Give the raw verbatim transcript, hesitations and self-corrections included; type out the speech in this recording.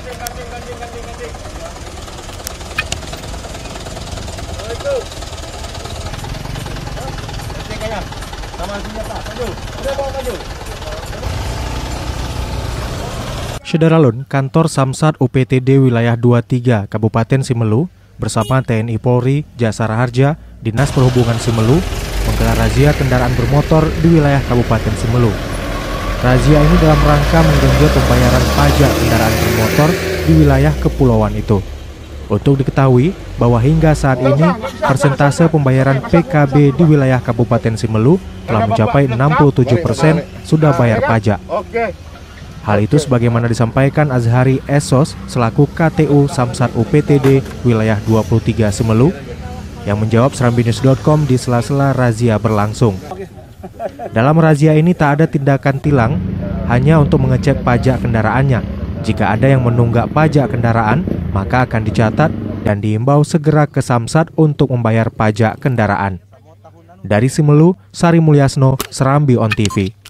Syederalun, kantor Samsat U P T D wilayah dua puluh tiga Kabupaten Simelu bersama T N I Polri, Jasara Harja, Dinas Perhubungan Simelu menggelar razia kendaraan bermotor di wilayah Kabupaten Simelu. Razia ini dalam rangka menggenjot pembayaran pajak kendaraan bermotor di wilayah kepulauan itu. Untuk diketahui bahwa hingga saat ini persentase pembayaran P K B di wilayah Kabupaten Simelu telah mencapai enam puluh tujuh persen sudah bayar pajak. Hal itu sebagaimana disampaikan Azhari Esos selaku K T U Samsat U P T D wilayah dua puluh tiga Simelu yang menjawab serambi news titik com di sela-sela razia berlangsung. Dalam razia ini tak ada tindakan tilang, hanya untuk mengecek pajak kendaraannya. Jika ada yang menunggak pajak kendaraan, maka akan dicatat dan diimbau segera ke Samsat untuk membayar pajak kendaraan. Dari Simelu, Sari Mulyasno, Serambi On T V.